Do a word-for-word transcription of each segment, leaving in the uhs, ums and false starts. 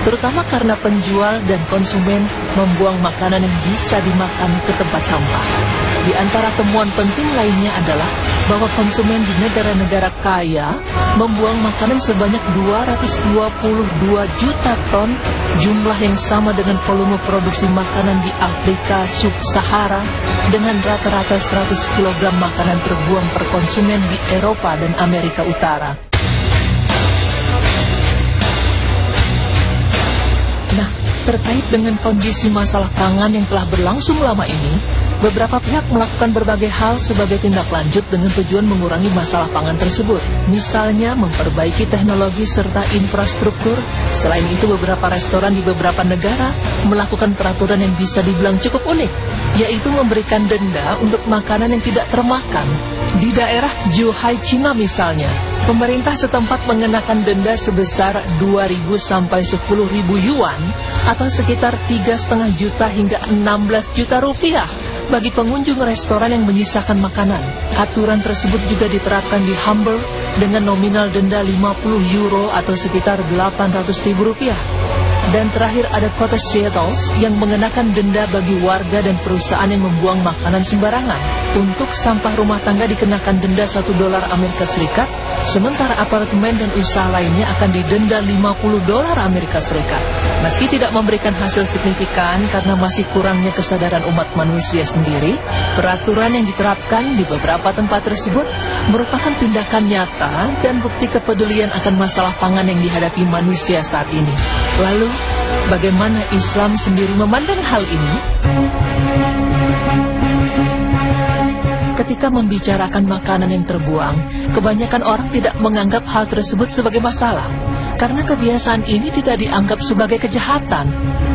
terutama karena penjual dan konsumen membuang makanan yang bisa dimakan ke tempat sampah. Di antara temuan penting lainnya adalah bahwa konsumen di negara-negara kaya membuang makanan sebanyak dua ratus dua puluh dua juta ton, jumlah yang sama dengan volume produksi makanan di Afrika Sub-Sahara, dengan rata-rata seratus kilogram makanan terbuang per konsumen di Eropa dan Amerika Utara. Nah, terkait dengan kondisi masalah pangan yang telah berlangsung lama ini, beberapa pihak melakukan berbagai hal sebagai tindak lanjut dengan tujuan mengurangi masalah pangan tersebut. Misalnya memperbaiki teknologi serta infrastruktur. Selain itu, beberapa restoran di beberapa negara melakukan peraturan yang bisa dibilang cukup unik, yaitu memberikan denda untuk makanan yang tidak termakan. Di daerah Zhuhai, Cina misalnya, pemerintah setempat mengenakan denda sebesar dua ribu sampai sepuluh ribu yuan atau sekitar tiga koma lima juta hingga enam belas juta rupiah bagi pengunjung restoran yang menyisakan makanan. Aturan tersebut juga diterapkan di Hamburg dengan nominal denda lima puluh euro atau sekitar delapan ratus ribu rupiah. Dan terakhir ada kota Seattle yang mengenakan denda bagi warga dan perusahaan yang membuang makanan sembarangan. Untuk sampah rumah tangga dikenakan denda satu dolar Amerika Serikat, sementara apartemen dan usaha lainnya akan didenda lima puluh dolar Amerika Serikat. Meski tidak memberikan hasil signifikan karena masih kurangnya kesadaran umat manusia sendiri, peraturan yang diterapkan di beberapa tempat tersebut merupakan tindakan nyata dan bukti kepedulian akan masalah pangan yang dihadapi manusia saat ini. Lalu, bagaimana Islam sendiri memandang hal ini? Ketika membicarakan makanan yang terbuang, kebanyakan orang tidak menganggap hal tersebut sebagai masalah, karena kebiasaan ini tidak dianggap sebagai kejahatan.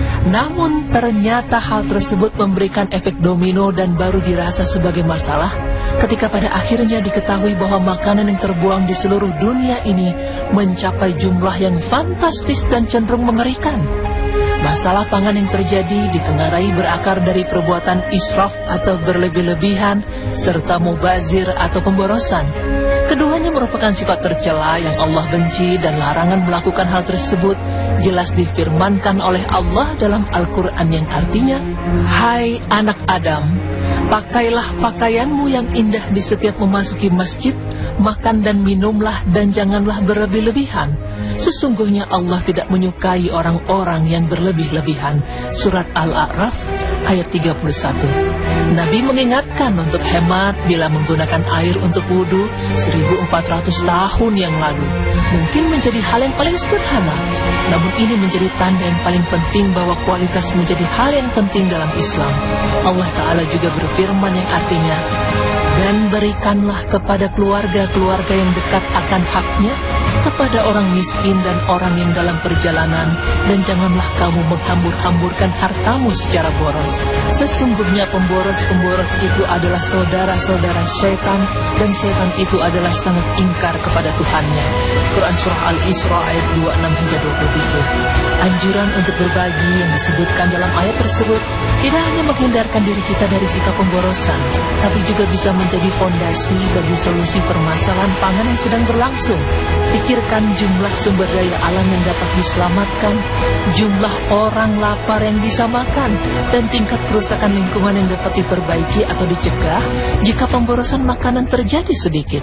Namun ternyata hal tersebut memberikan efek domino dan baru dirasa sebagai masalah ketika pada akhirnya diketahui bahwa makanan yang terbuang di seluruh dunia ini mencapai jumlah yang fantastis dan cenderung mengerikan. Masalah pangan yang terjadi ditengarai berakar dari perbuatan israf atau berlebih-lebihan serta mubazir atau pemborosan. Keduanya merupakan sifat tercela yang Allah benci, dan larangan melakukan hal tersebut jelas difirmankan oleh Allah dalam Al-Quran yang artinya, "Hai anak Adam, pakailah pakaianmu yang indah di setiap memasuki masjid, makan dan minumlah dan janganlah berlebih-lebihan. Sesungguhnya Allah tidak menyukai orang-orang yang berlebih-lebihan." Surat Al-A'raf ayat tiga puluh satu. Nabi mengingatkan untuk hemat bila menggunakan air untuk wudhu seribu empat ratus tahun yang lalu. Mungkin menjadi hal yang paling sederhana, namun ini menjadi tanda yang paling penting bahwa kualitas menjadi hal yang penting dalam Islam. Allah Ta'ala juga berfirman yang artinya, "Dan berikanlah kepada keluarga-keluarga yang dekat akan haknya, kepada orang miskin dan orang yang dalam perjalanan, dan janganlah kamu menghambur-hamburkan hartamu secara boros. Sesungguhnya pemboros-pemboros itu adalah saudara-saudara syaitan, dan syaitan itu adalah sangat ingkar kepada Tuhannya." Quran Surah Al-Isra ayat dua puluh enam hingga dua puluh tujuh. Anjuran untuk berbagi yang disebutkan dalam ayat tersebut tidak hanya menghindarkan diri kita dari sikap pemborosan, tapi juga bisa menjadi fondasi bagi solusi permasalahan pangan yang sedang berlangsung. Pikirkan jumlah sumber daya alam yang dapat diselamatkan, jumlah orang lapar yang bisa makan, dan tingkat kerusakan lingkungan yang dapat diperbaiki atau dicegah jika pemborosan makanan terjadi sedikit.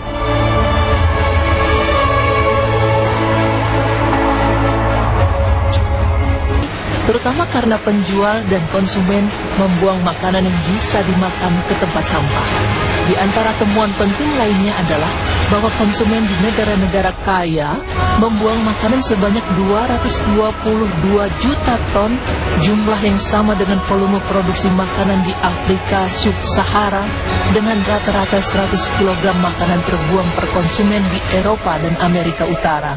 Terutama karena penjual dan konsumen membuang makanan yang bisa dimakan ke tempat sampah. Di antara temuan penting lainnya adalah bahwa konsumen di negara-negara kaya membuang makanan sebanyak dua ratus dua puluh dua juta ton, jumlah yang sama dengan volume produksi makanan di Afrika Sub-Sahara, dengan rata-rata seratus kilogram makanan terbuang per konsumen di Eropa dan Amerika Utara.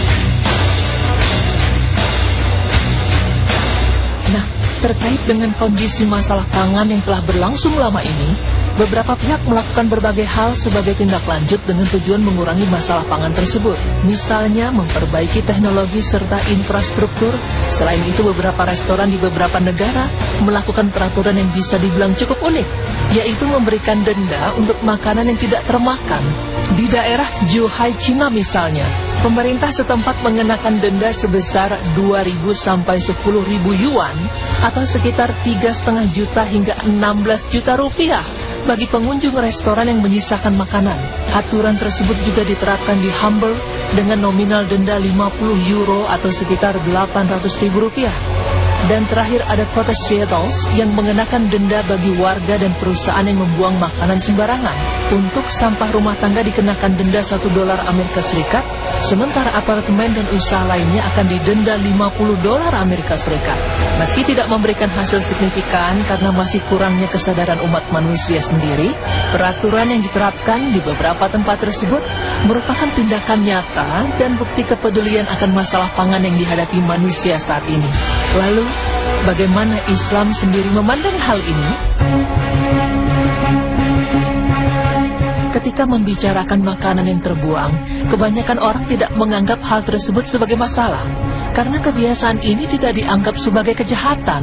Nah, terkait dengan kondisi masalah pangan yang telah berlangsung lama ini, beberapa pihak melakukan berbagai hal sebagai tindak lanjut dengan tujuan mengurangi masalah pangan tersebut. Misalnya memperbaiki teknologi serta infrastruktur. Selain itu, beberapa restoran di beberapa negara melakukan peraturan yang bisa dibilang cukup unik, yaitu memberikan denda untuk makanan yang tidak termakan. Di daerah Zhuhai, Cina misalnya, Pemerintah setempat mengenakan denda sebesar dua ribu sampai sepuluh ribu yuan atau sekitar tiga koma lima juta hingga enam belas juta rupiah bagi pengunjung restoran yang menyisakan makanan. Aturan tersebut juga diterapkan di Hamburg dengan nominal denda lima puluh euro atau sekitar delapan ratus ribu rupiah. Dan terakhir ada kota Seattle yang mengenakan denda bagi warga dan perusahaan yang membuang makanan sembarangan. Untuk sampah rumah tangga dikenakan denda satu dolar Amerika Serikat, sementara apartemen dan usaha lainnya akan didenda lima puluh dolar Amerika Serikat. Meski tidak memberikan hasil signifikan karena masih kurangnya kesadaran umat manusia sendiri, peraturan yang diterapkan di beberapa tempat tersebut merupakan tindakan nyata dan bukti kepedulian akan masalah pangan yang dihadapi manusia saat ini. Lalu, bagaimana Islam sendiri memandang hal ini? Ketika membicarakan makanan yang terbuang, kebanyakan orang tidak menganggap hal tersebut sebagai masalah, karena kebiasaan ini tidak dianggap sebagai kejahatan.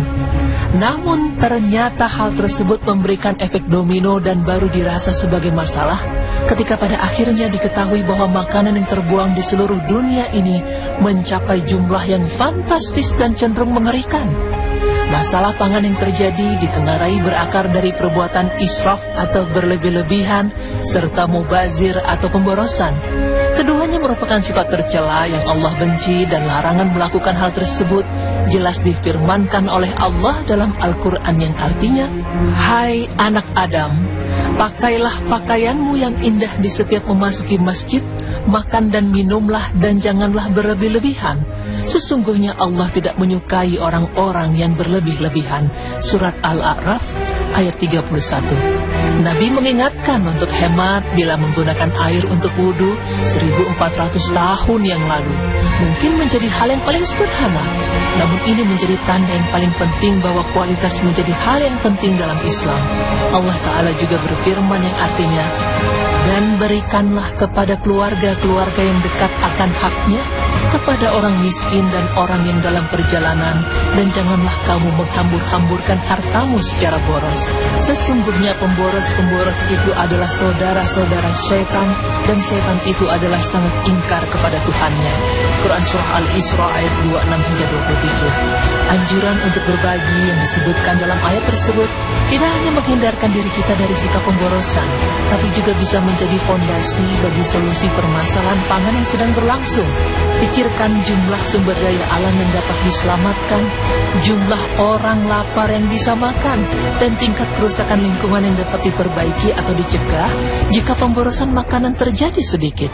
Namun ternyata hal tersebut memberikan efek domino dan baru dirasa sebagai masalah ketika pada akhirnya diketahui bahwa makanan yang terbuang di seluruh dunia ini mencapai jumlah yang fantastis dan cenderung mengerikan. Masalah pangan yang terjadi ditengarai berakar dari perbuatan israf atau berlebih-lebihan serta mubazir atau pemborosan. Keduanya merupakan sifat tercela yang Allah benci dan larangan melakukan hal tersebut jelas difirmankan oleh Allah dalam Al-Quran yang artinya, "Hai anak Adam, pakailah pakaianmu yang indah di setiap memasuki masjid, makan dan minumlah dan janganlah berlebih-lebihan. Sesungguhnya Allah tidak menyukai orang-orang yang berlebih-lebihan." Surat Al-A'raf ayat tiga puluh satu. Nabi mengingatkan untuk hemat bila menggunakan air untuk wudhu seribu empat ratus tahun yang lalu. Mungkin menjadi hal yang paling sederhana, namun ini menjadi tanda yang paling penting bahwa kualitas menjadi hal yang penting dalam Islam. Allah Ta'ala juga berfirman yang artinya, "Dan berikanlah kepada keluarga-keluarga yang dekat akan haknya, kepada orang miskin dan orang yang dalam perjalanan, dan janganlah kamu menghambur-hamburkan hartamu secara boros. Sesungguhnya pemboros-pemboros itu adalah saudara-saudara syaitan, dan syaitan itu adalah sangat ingkar kepada Tuhannya." Quran Surah Al-Isra ayat dua puluh enam hingga dua puluh tujuh. Anjuran untuk berbagi yang disebutkan dalam ayat tersebut tidak hanya menghindarkan diri kita dari sikap pemborosan, tapi juga bisa menjadi fondasi bagi solusi permasalahan pangan yang sedang berlangsung. Pikirkan jumlah sumber daya alam yang dapat diselamatkan, jumlah orang lapar yang bisa makan, dan tingkat kerusakan lingkungan yang dapat diperbaiki atau dicegah jika pemborosan makanan terjadi sedikit.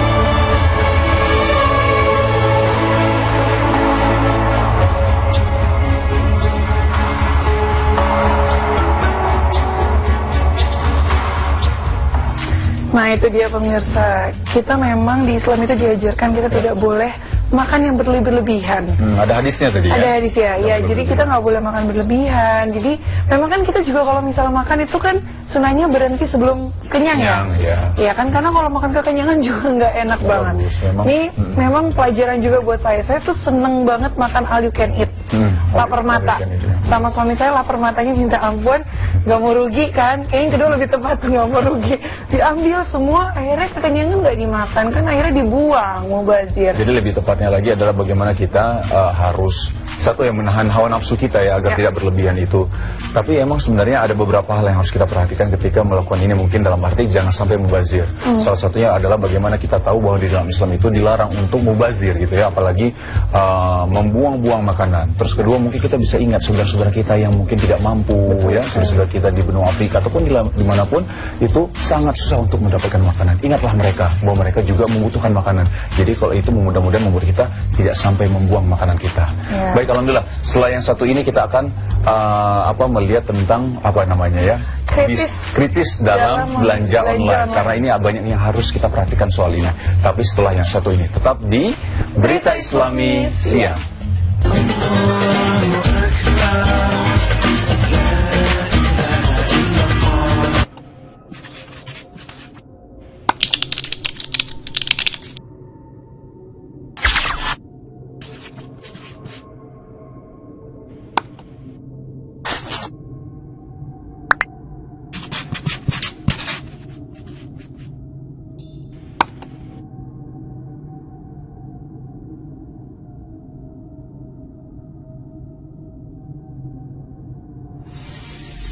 Nah itu dia pemirsa, kita memang di Islam itu diajarkan kita tidak boleh makan yang berlebih-lebihan. Hmm, ada hadisnya tadi ya? Ada hadisnya, ya. Jadi kita nggak boleh makan berlebihan. Jadi memang kan kita juga kalau misalnya makan itu kan sunahnya berhenti sebelum kenyang ya. Ya. Ya kan, karena kalau makan kekenyangan juga nggak enak Oh, banget. bagus, memang. Ini Hmm. memang pelajaran juga buat saya. Saya tuh seneng banget makan all you can eat. Hmm, Lapar all you mata. can eat, ya. Sama suami saya lapar matanya minta ampun, nggak mau rugi kan. Kayaknya yang kedua lebih tepat tuh, nggak mau rugi. Diambil semua, akhirnya kekenyangan nggak dimakan kan, akhirnya dibuang, mau bazir. Jadi lebih tepatnya lagi adalah bagaimana kita uh, harus satu yang menahan hawa nafsu kita ya agar Ya. tidak berlebihan itu. Tapi emang sebenarnya ada beberapa hal yang harus kita perhatikan ketika melakukan ini, mungkin dalam arti jangan sampai mubazir. Hmm. Salah satunya adalah bagaimana kita tahu bahwa di dalam Islam itu dilarang untuk mubazir gitu ya, apalagi uh, membuang-buang makanan. Terus kedua mungkin kita bisa ingat saudara-saudara kita yang mungkin tidak mampu. Betul, ya, saudara-saudara kita di benua Afrika ataupun di dimanapun itu sangat susah untuk mendapatkan makanan. Ingatlah mereka bahwa mereka juga membutuhkan makanan. Jadi kalau itu mudah-mudahan membuat kita tidak sampai membuang makanan kita. Ya. Baik, alhamdulillah. Setelah yang satu ini kita akan uh, apa melihat tentang apa namanya ya kritis, kritis dalam, dalam belanja, belanja online. online. Karena ini banyak yang harus kita perhatikan soal ini. Tapi setelah yang satu ini tetap di Berita Islami Siang.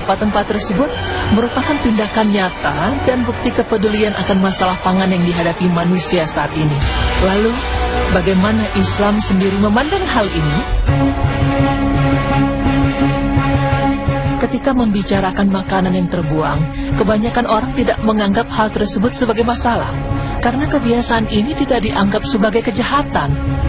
tempat tersebut merupakan tindakan nyata dan bukti kepedulian akan masalah pangan yang dihadapi manusia saat ini. Lalu, bagaimana Islam sendiri memandang hal ini? Ketika membicarakan makanan yang terbuang, kebanyakan orang tidak menganggap hal tersebut sebagai masalah, karena kebiasaan ini tidak dianggap sebagai kejahatan.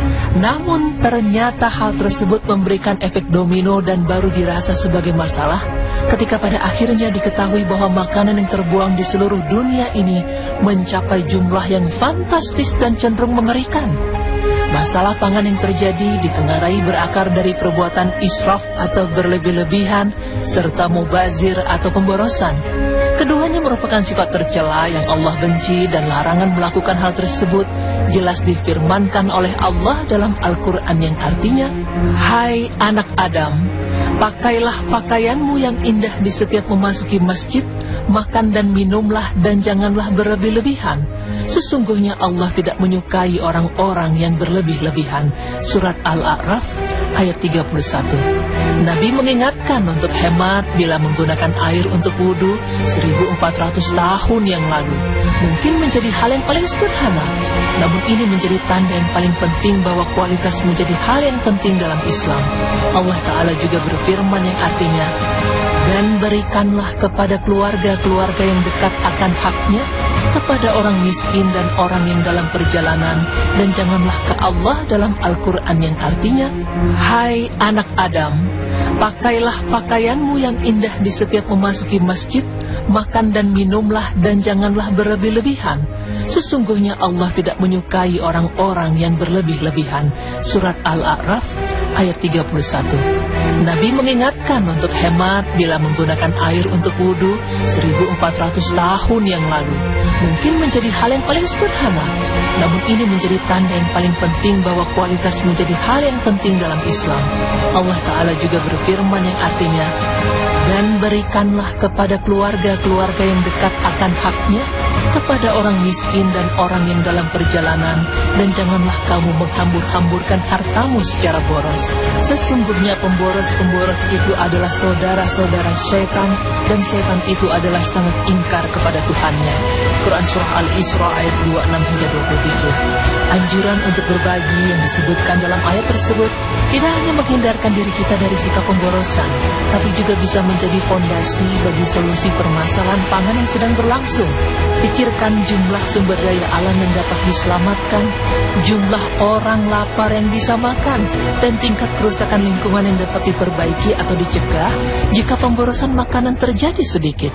Namun ternyata hal tersebut memberikan efek domino dan baru dirasa sebagai masalah ketika pada akhirnya diketahui bahwa makanan yang terbuang di seluruh dunia ini mencapai jumlah yang fantastis dan cenderung mengerikan. Masalah pangan yang terjadi ditengarai berakar dari perbuatan israf atau berlebih-lebihan serta mubazir atau pemborosan. Keduanya merupakan sifat tercela yang Allah benci dan larangan melakukan hal tersebut jelas difirmankan oleh Allah dalam Al-Quran yang artinya, "Hai anak Adam, pakailah pakaianmu yang indah di setiap memasuki masjid, makan dan minumlah dan janganlah berlebih-lebihan. Sesungguhnya Allah tidak menyukai orang-orang yang berlebih-lebihan." Surat Al-A'raf ayat tiga puluh satu. Nabi mengingatkan untuk hemat bila menggunakan air untuk wudhu seribu empat ratus tahun yang lalu. Mungkin menjadi hal yang paling sederhana, namun ini menjadi tanda yang paling penting bahwa kualitas menjadi hal yang penting dalam Islam. Allah Ta'ala juga berfirman yang artinya, "Dan berikanlah kepada keluarga-keluarga yang dekat akan haknya, kepada orang miskin dan orang yang dalam perjalanan, dan janganlah ke Allah," dalam Al-Quran yang artinya, "Hai anak Adam, pakailah pakaianmu yang indah di setiap memasuki masjid, makan dan minumlah dan janganlah berlebih-lebihan. Sesungguhnya Allah tidak menyukai orang-orang yang berlebih-lebihan." Surat Al-A'raf ayat tiga puluh satu. Nabi mengingatkan untuk hemat bila menggunakan air untuk wudhu seribu empat ratus tahun yang lalu. Mungkin menjadi hal yang paling sederhana, namun ini menjadi tanda yang paling penting bahwa kualitas menjadi hal yang penting dalam Islam. Allah Ta'ala juga berfirman yang artinya, "Dan berikanlah kepada keluarga-keluarga yang dekat akan haknya, kepada orang miskin dan orang yang dalam perjalanan, dan janganlah kamu menghambur-hamburkan hartamu secara boros. Sesungguhnya pemboros-pemboros itu adalah saudara-saudara syaitan, dan syaitan itu adalah sangat ingkar kepada Tuhannya." Quran Surah Al-Isra ayat dua puluh enam hingga dua puluh tujuh. Anjuran untuk berbagi yang disebutkan dalam ayat tersebut tidak hanya menghindarkan diri kita dari sikap pemborosan, tapi juga bisa menjadi fondasi bagi solusi permasalahan pangan yang sedang berlangsung. Pikirkan jumlah sumber daya alam yang dapat diselamatkan, jumlah orang lapar yang bisa makan, dan tingkat kerusakan lingkungan yang dapat diperbaiki atau dicegah jika pemborosan makanan terjadi sedikit.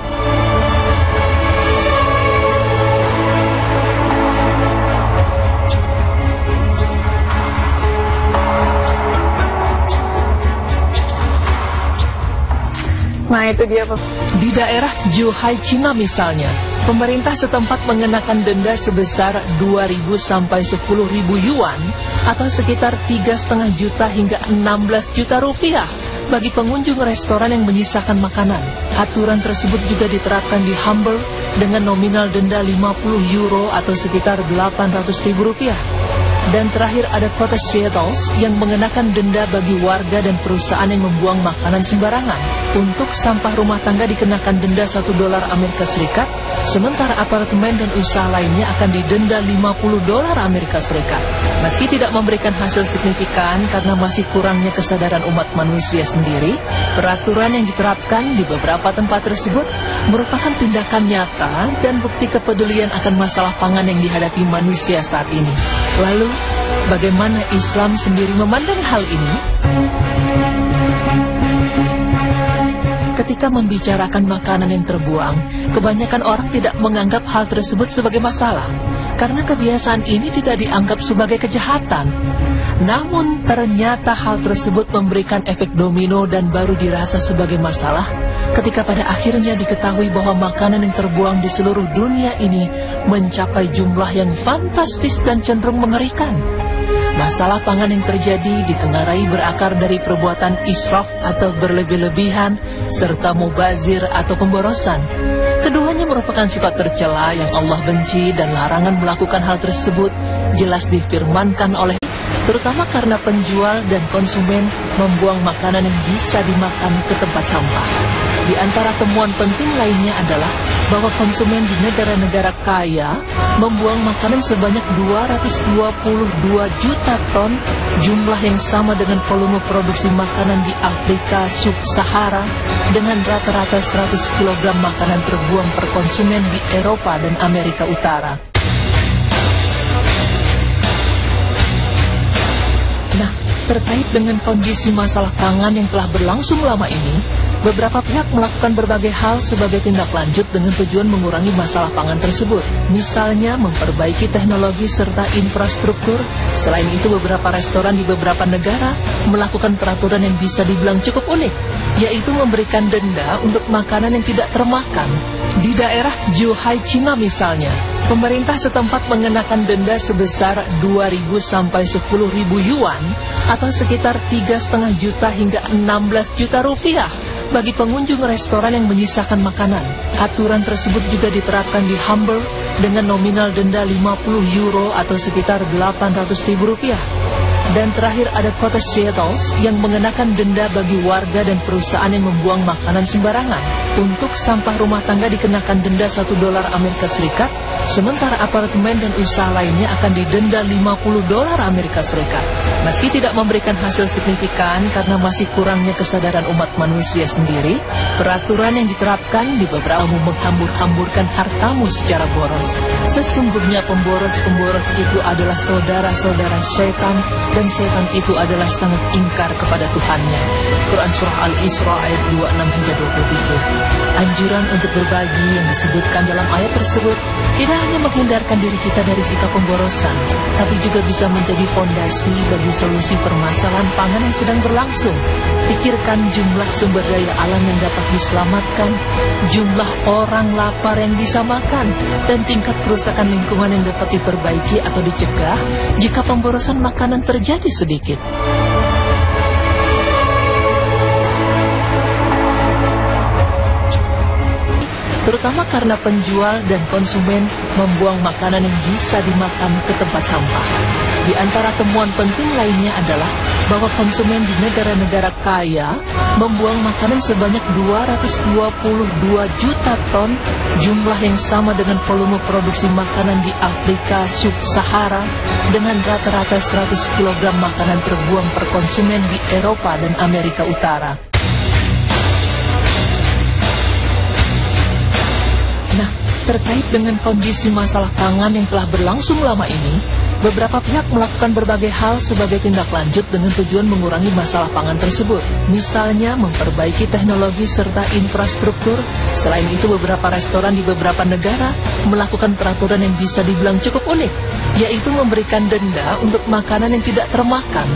Nah itu dia Pak. Di daerah Zhuhai, Cina misalnya, pemerintah setempat mengenakan denda sebesar dua ribu sampai sepuluh ribu yuan atau sekitar tiga koma lima juta hingga enam belas juta rupiah bagi pengunjung restoran yang menyisakan makanan. Aturan tersebut juga diterapkan di Hamburg dengan nominal denda lima puluh euro atau sekitar delapan ratus ribu rupiah. Dan terakhir ada kota Seattle yang mengenakan denda bagi warga dan perusahaan yang membuang makanan sembarangan. Untuk sampah rumah tangga dikenakan denda satu dolar Amerika Serikat, sementara apartemen dan usaha lainnya akan didenda lima puluh dolar Amerika Serikat. Meski tidak memberikan hasil signifikan karena masih kurangnya kesadaran umat manusia sendiri, peraturan yang diterapkan di beberapa tempat tersebut merupakan tindakan nyata dan bukti kepedulian akan masalah pangan yang dihadapi manusia saat ini. Lalu, bagaimana Islam sendiri memandang hal ini? Ketika membicarakan makanan yang terbuang, kebanyakan orang tidak menganggap hal tersebut sebagai masalah, karena kebiasaan ini tidak dianggap sebagai kejahatan. Namun ternyata hal tersebut memberikan efek domino dan baru dirasa sebagai masalah ketika pada akhirnya diketahui bahwa makanan yang terbuang di seluruh dunia ini mencapai jumlah yang fantastis dan cenderung mengerikan. Masalah pangan yang terjadi ditengarai berakar dari perbuatan israf atau berlebih-lebihan serta mubazir atau pemborosan. Keduanya merupakan sifat tercela yang Allah benci dan larangan melakukan hal tersebut jelas difirmankan oleh, terutama karena penjual dan konsumen membuang makanan yang bisa dimakan ke tempat sampah. Di antara temuan penting lainnya adalah bahwa konsumen di negara-negara kaya membuang makanan sebanyak dua ratus dua puluh dua juta ton, jumlah yang sama dengan volume produksi makanan di Afrika Sub-Sahara, dengan rata-rata seratus kilogram makanan terbuang per konsumen di Eropa dan Amerika Utara. Nah, terkait dengan kondisi masalah pangan yang telah berlangsung lama ini, beberapa pihak melakukan berbagai hal sebagai tindak lanjut dengan tujuan mengurangi masalah pangan tersebut. Misalnya memperbaiki teknologi serta infrastruktur. Selain itu, beberapa restoran di beberapa negara melakukan peraturan yang bisa dibilang cukup unik, yaitu memberikan denda untuk makanan yang tidak termakan. Di daerah Zhuhai, Cina misalnya, pemerintah setempat mengenakan denda sebesar dua ribu sampai sepuluh ribu yuan atau sekitar tiga koma lima juta hingga enam belas juta rupiah bagi pengunjung restoran yang menyisakan makanan. Aturan tersebut juga diterapkan di Hamburg dengan nominal denda lima puluh euro atau sekitar delapan ratus ribu rupiah. Dan terakhir ada kota Seattle yang mengenakan denda bagi warga dan perusahaan yang membuang makanan sembarangan. Untuk sampah rumah tangga dikenakan denda satu dolar Amerika Serikat, sementara apartemen dan usaha lainnya akan didenda lima puluh dolar Amerika Serikat. Meski tidak memberikan hasil signifikan karena masih kurangnya kesadaran umat manusia sendiri, peraturan yang diterapkan di beberapa menghambur-hamburkan hartamu secara boros. Sesungguhnya pemboros-pemboros itu adalah saudara-saudara syaitan, dan setan itu adalah sangat ingkar kepada Tuhannya. Quran Surah Al-Isra ayat dua puluh enam hingga dua puluh tujuh. Anjuran untuk berbagi yang disebutkan dalam ayat tersebut tidak hanya menghindarkan diri kita dari sikap pemborosan, tapi juga bisa menjadi fondasi bagi solusi permasalahan pangan yang sedang berlangsung. Pikirkan jumlah sumber daya alam yang dapat diselamatkan, jumlah orang lapar yang bisa makan, dan tingkat kerusakan lingkungan yang dapat diperbaiki atau dicegah jika pemborosan makanan terjadi sedikit. Terutama karena penjual dan konsumen membuang makanan yang bisa dimakan ke tempat sampah. Di antara temuan penting lainnya adalah bahwa konsumen di negara-negara kaya membuang makanan sebanyak dua ratus dua puluh dua juta ton, jumlah yang sama dengan volume produksi makanan di Afrika Sub-Sahara, dengan rata-rata seratus kilogram makanan terbuang per konsumen di Eropa dan Amerika Utara. Nah, terkait dengan kondisi masalah pangan yang telah berlangsung lama ini, beberapa pihak melakukan berbagai hal sebagai tindak lanjut dengan tujuan mengurangi masalah pangan tersebut. Misalnya memperbaiki teknologi serta infrastruktur. Selain itu, beberapa restoran di beberapa negara melakukan peraturan yang bisa dibilang cukup unik, yaitu memberikan denda untuk makanan yang tidak termakan.